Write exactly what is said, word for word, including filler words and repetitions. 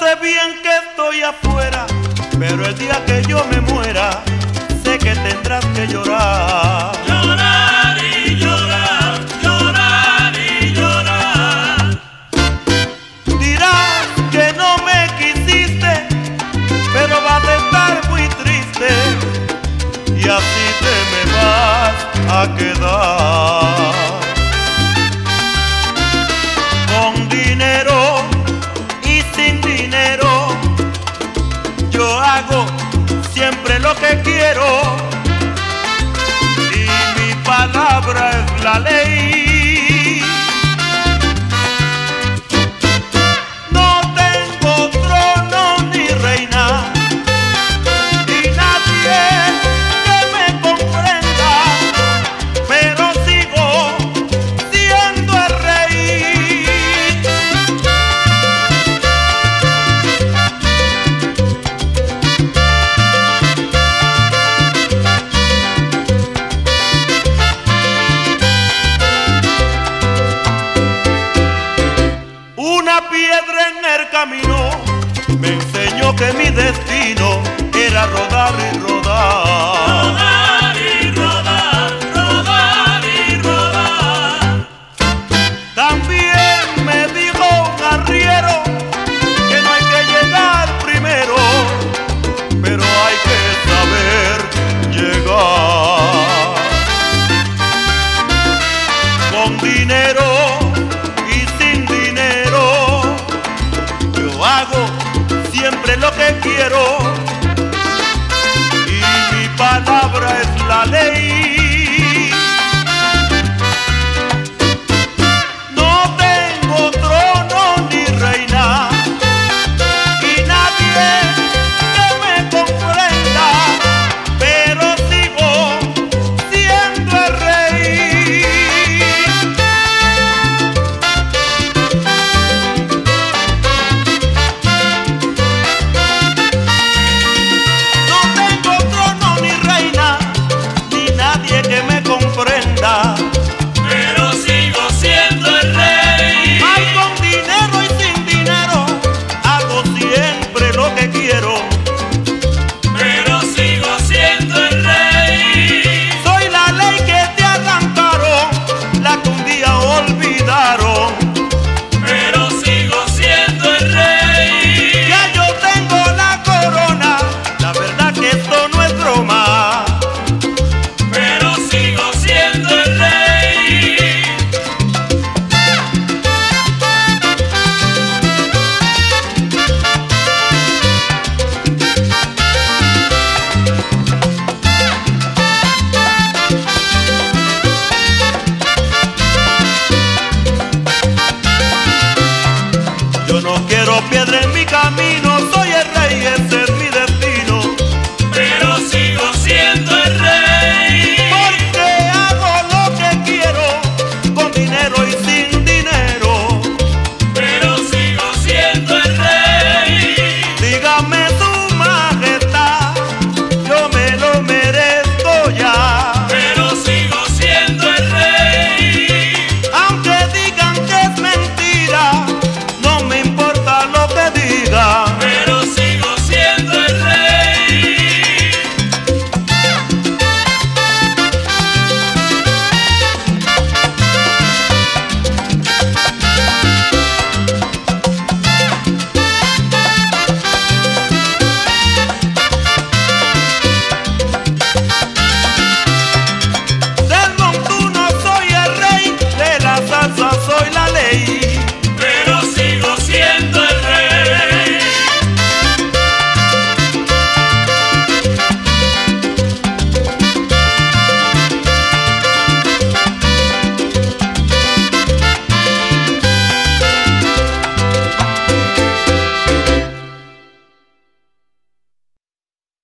sé bien que estoy afuera, pero el día que yo me muera, sé que tendrás que llorar. Llorar y llorar, llorar y llorar. Dirás que no me quisiste, pero vas a estar muy triste, y así te me vas a quedar. Con dinero y sin dinero, yo hago siempre lo que quiero, y mi palabra es la ley. No tengo trono ni reina, ni nadie que me comprenda, pero sigo siendo el rey. Una piedra en el camino me enseñó que mi destino era rodar y rodar. Rodar y rodar, rodar y rodar. También me dijo un arriero que no hay que llegar primero, pero hay que saber llegar. Con dinero hago siempre lo que quiero, y mi palabra es la ley. No tengo trono ni reina, y nadie que me comprenda, pero sigo siendo el rey. Que me comprenda, pero sigo siendo el rey. ay, con dinero y sin dinero, hago siempre lo que quiero, pero sigo siendo el rey. soy la ley que te arrancaron, la que un día olvidaron, pero sigo siendo el rey. ya yo tengo la corona, la verdad que esto no es broma. Sigo siendo el rey. Yo no quiero piedra en mi camino, soy el rey, ese es mi destino.